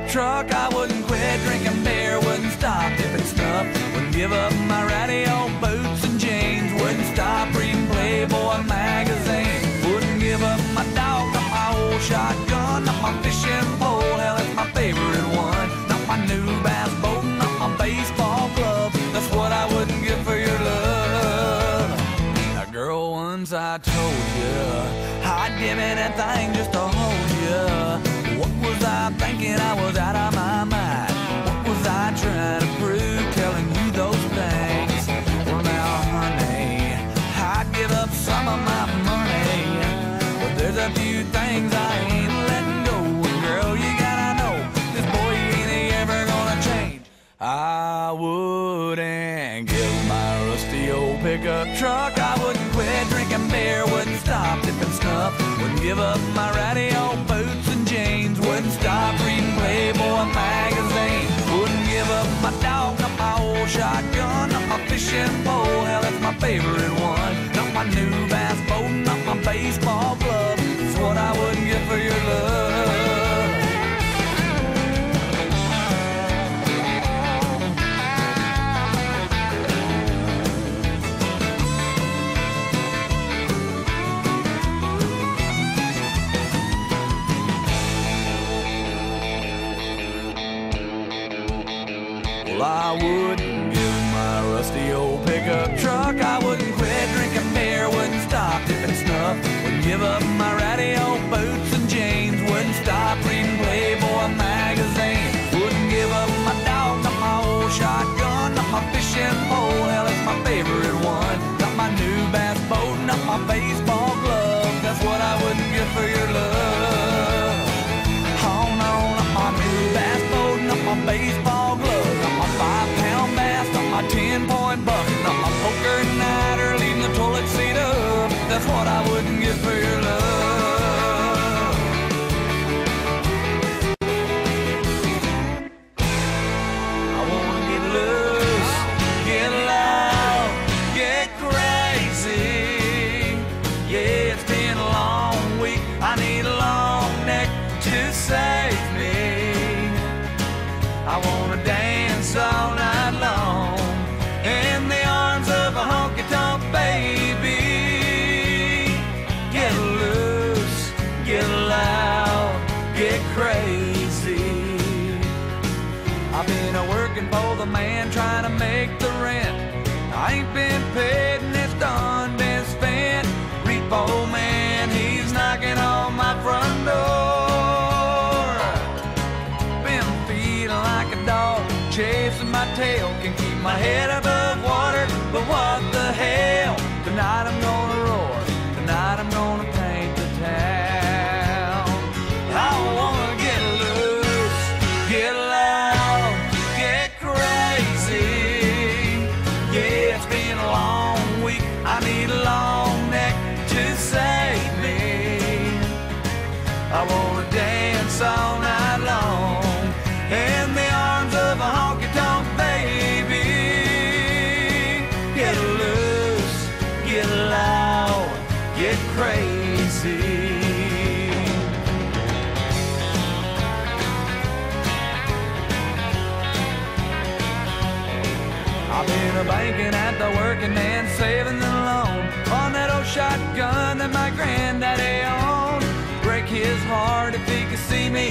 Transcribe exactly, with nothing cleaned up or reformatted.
truck. I wouldn't quit drinking beer, wouldn't stop dipping stuff, wouldn't give up my radio, boots and jeans, wouldn't stop reading Playboy magazine, wouldn't give up my dog, not my old shotgun, not my fishing pole, hell, it's my favorite one, not my new bass boat, not my baseball glove. That's what I wouldn't give for your love. Now, girl, once I told you I'd give anything just to hold you. What was I thinking? I was out of my mind. What was I trying to prove, telling you those things? Well, now, honey, I'd give up some of my money, but there's a few things I ain't letting go. And girl, you gotta know, this boy ain't ever gonna change. I wouldn't give my rusty old pickup truck. I wouldn't quit drinking beer, wouldn't stop dipping stuff, wouldn't give up my radio, boots and jeans, wouldn't stop reading Playboy magazine, wouldn't give up my dog, not my old shotgun, not my fishing pole, hell, that's my favorite one, not my new bass boat, not my baseball glove. That's what I wouldn't give for your love. I wouldn't give my rusty old pickup truck. I wouldn't quit drinking beer, wouldn't stop dipping stuff, wouldn't give up my radio, boots and jeans, wouldn't stop reading Playboy magazine, wouldn't give up my dog, not my old shotgun, not my fishing pole, hell, it's my favorite one, not my new bass boat, not my baseball glove. That's what I wouldn't give for your love. Oh no, not my new bass boat, not my baseball glove, five pound bass, not my ten point buck, not my poker night or leaving the toilet seat up. That's what I wouldn't give for your love. I wanna get loose, get loud, get crazy. Yeah, it's been a long week, I need a long neck to save me. I wanna dance all night long in the arms of a honky-tonk baby. Get loose, get loud, get crazy. I've been a working for the man, trying to make the rent. I ain't been paid and it's done been spent. Repo man, he's knocking on my front door. Been feeling like a dog, chasing my tail, can keep my head above water, but what the hell? Tonight I'm gonna roar, tonight I'm gonna paint the town. I wanna get loose, get loud, get crazy. Yeah, it's been a long week, I need a long neck to save me. I wanna dance all night long in the arms of a honky-tonk baby. Get loose, get loud, get crazy. I've been a banking at the working man, saving the loan on that old shotgun that my granddaddy owned. Break his heart if he could see me